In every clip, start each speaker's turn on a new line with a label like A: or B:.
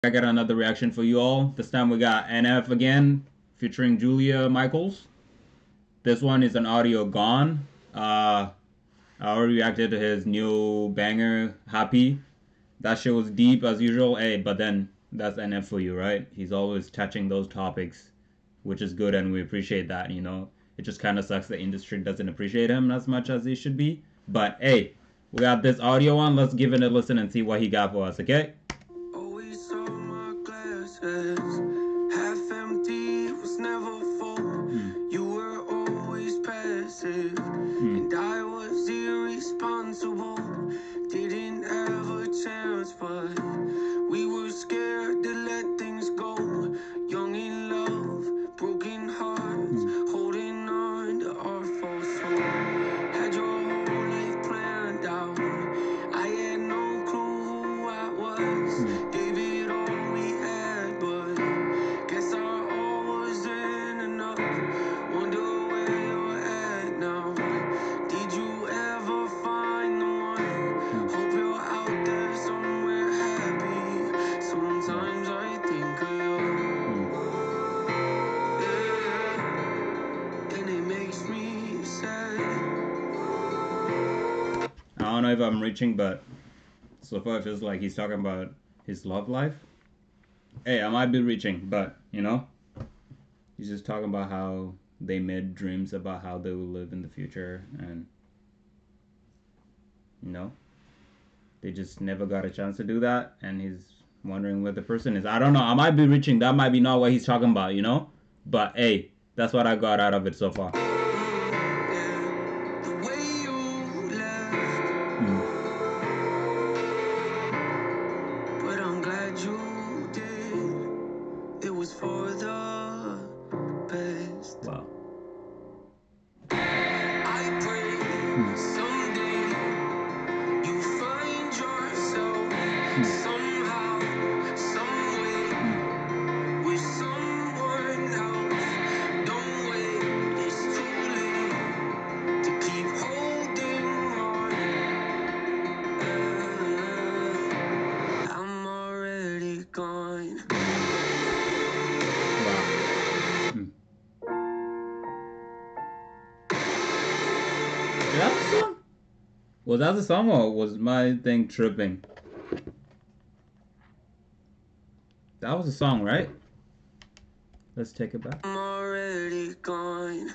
A: I got another reaction for you all. This time we got NF again, featuring Julia Michaels. This one is an audio gone. I already reacted to his new banger, Happy. That shit was deep as usual. Hey, but then that's NF for you, right? He's always touching those topics, which is good, and we appreciate that, you know? It just kind of sucks the industry doesn't appreciate him as much as he should be. But hey, we got this audio on. Let's give it a listen and see what he got for us, okay?
B: Always saw my glasses half empty, was never full. You were always passive, and I was irresponsible. Didn't have a chance, but we were scared to let things go. Young in love, broken hearts, holding on to our false hope. Had your whole life planned out. I had no clue who I was. Gave it all we had, but guess our all wasn't enough. Wonder where you're at now. Did you ever find the one? Hope you're out there somewhere happy. Sometimes I think of you, yeah, and it makes me sad.
A: I don't know if I'm reaching, but so far it feels like he's talking about his love life. Hey, I might be reaching, but you know, he's just talking about how they made dreams about how they will live in the future, and you know, they just never got a chance to do that, and he's wondering where the person is. I don't know. I might be reaching. That might be not what he's talking about, you know. But hey, that's what I got out of it so far.
B: The way you left, but I'm glad you did. It was for the best.
A: Wow.
B: I pray someday you find yourself somehow, some way with someone else. Don't wait, it's too late to keep holding on. I'm already gone.
A: Is that the song? Was that the song, or was my thing tripping? That was the song, right? Let's take it back.
B: I'm already gone.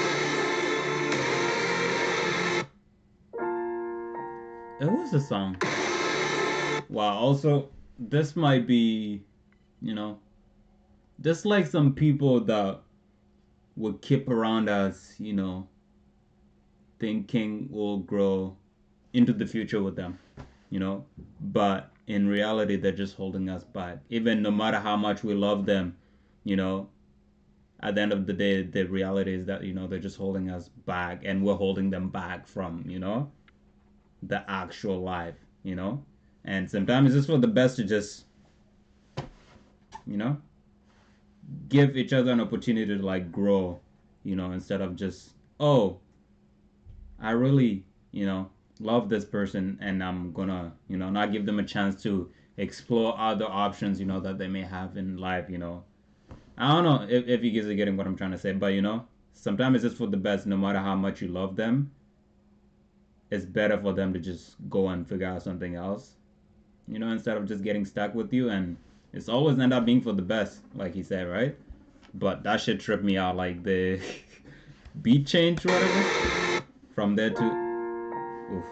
A: It was the song. Wow. Also, this might be, you know, just like some people that would keep around us, you know, thinking we'll grow into the future with them, you know, but in reality they're just holding us back. Even no matter how much we love them, you know, at the end of the day the reality is that, you know, they're just holding us back, and we're holding them back from, you know, the actual life, you know. And sometimes it's just for the best to just, you know, give each other an opportunity to like grow, you know, instead of just, oh, I really, you know, love this person, and I'm gonna, you know, not give them a chance to explore other options, you know, that they may have in life, you know. I don't know if you guys are getting what I'm trying to say, but you know, sometimes it's just for the best. No matter how much you love them, it's better for them to just go and figure out something else, you know, instead of just getting stuck with you. And it's always end up being for the best, like he said, right? But that shit tripped me out, like the beat change, whatever, from there to, oof.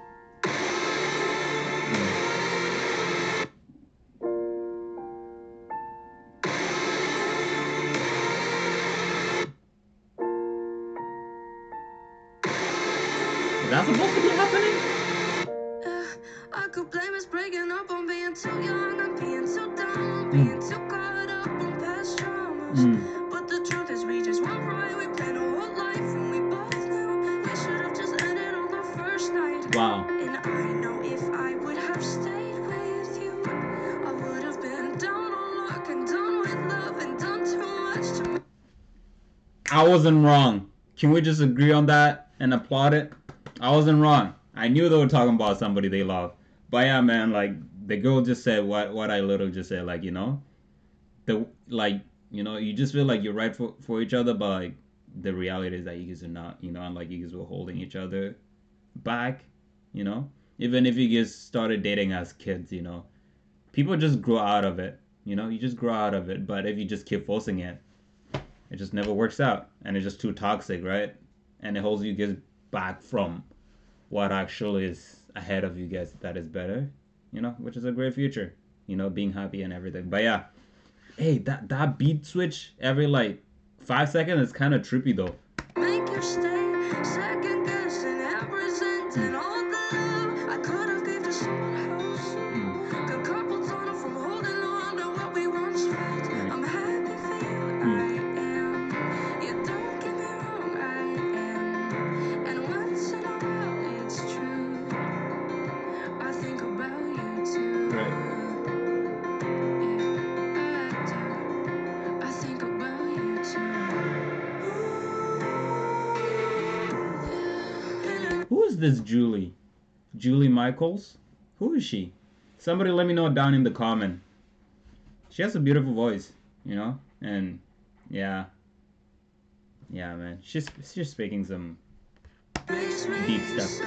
A: Is that supposed to be happening?
B: I could blame us breaking up on being too young and being too dumb, on being too caught up on past traumas. But the truth is we just weren't right. We planned a whole life and we both knew we should have just ended on the first night.
A: Wow.
B: And I know if I would have stayed with you, I would have been down on luck and done with love and done too much to.
A: I wasn't wrong. Can we just agree on that and applaud it? I wasn't wrong. I knew they were talking about somebody they love. But yeah, man, like the girl just said what I literally just said, like, you just feel like you're right for each other, but like the reality is that you guys are not, and like you guys were holding each other back, you know? Even if you guys started dating as kids, people just grow out of it, you just grow out of it. But if you just keep forcing it, it just never works out, and it's just too toxic, right? And it holds you guys back from what actually is ahead of you guys that is better, which is a great future, being happy and everything. But yeah, hey, that beat switch every like 5 seconds is kind of trippy though.
B: Make you stay, second guessing, representing all the love I could have gave to someone else. Got carpal tunnel from holding on to what we once felt. I'm happy for you, I am. You don't get me wrong, I am. And once in a while, it's true. I think about you too.
A: Right.
B: Yeah, I do. I think about you too.
A: Who is this Julie? Julie Michaels? Who is she? Somebody let me know down in the comment. She has a beautiful voice, and yeah, man, she's speaking some deep stuff.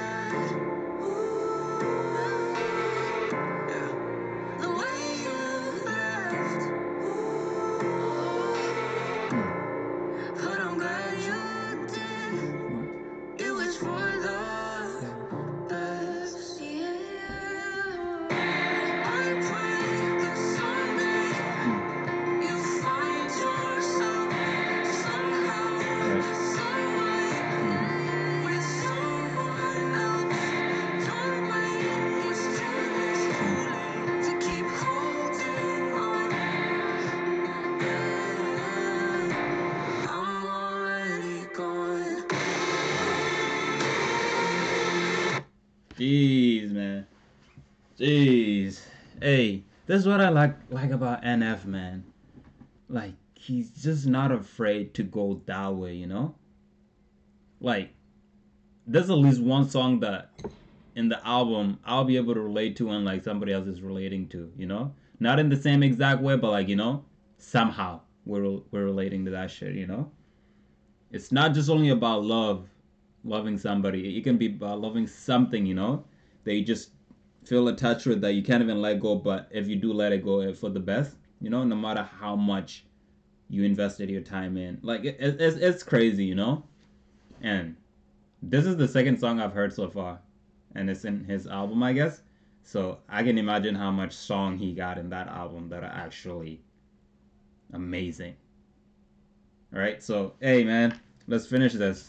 A: Jeez, man. Jeez. Hey, this is what I like about NF, man. Like, he's just not afraid to go that way, Like, there's at least one song that in the album I'll be able to relate to and like somebody else is relating to, Not in the same exact way, but like, somehow we're relating to that shit, It's not just only about loving somebody. It can be about loving something, that you just feel attached with, that you can't even let go. But if you do let it go, it's for the best, no matter how much you invested your time in. Like, it's crazy, And this is the second song I've heard so far, and it's in his album, I guess. So I can imagine how much song he got in that album that are actually amazing. All right, so hey, man, let's finish this.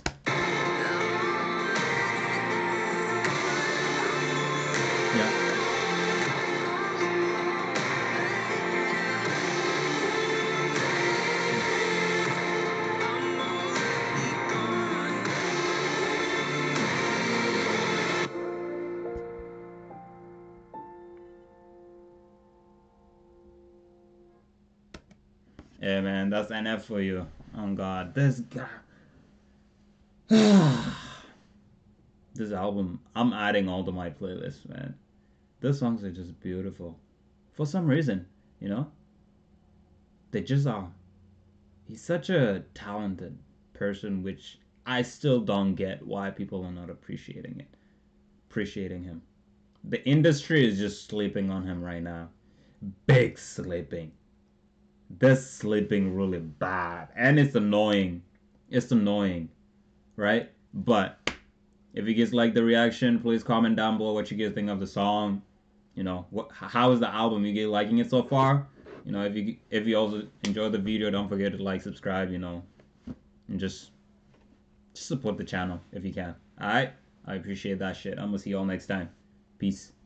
A: Yeah, man, that's NF for you. Oh God, this guy. This album, I'm adding all to my playlist, man. Those songs are just beautiful. For some reason, they just are. He's such a talented person, which I still don't get why people are not appreciating him. The industry is just sleeping on him right now. Big sleeping. They're sleeping really bad, and it's annoying. Right? But if you guys like the reaction, please comment down below what you guys think of the song. How is the album? You guys liking it so far? If you also enjoyed the video, don't forget to like, subscribe, and just support the channel if you can. Alright? I appreciate that shit. I'm gonna see y'all next time. Peace.